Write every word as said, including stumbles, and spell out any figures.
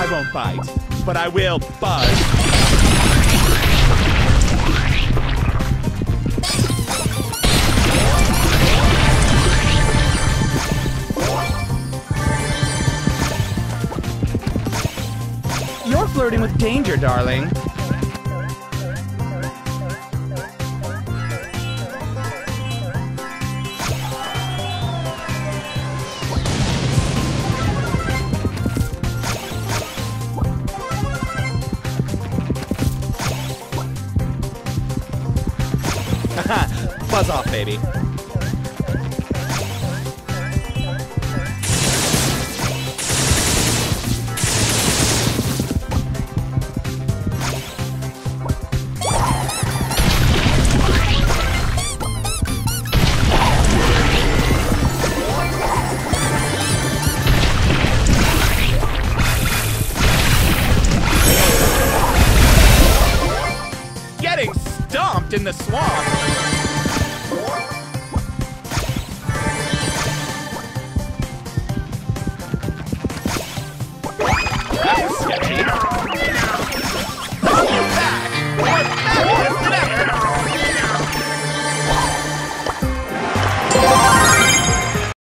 I won't bite, but I will buzz. You're flirting with danger, darling. Buzz off, baby. Getting stomped in the swamp.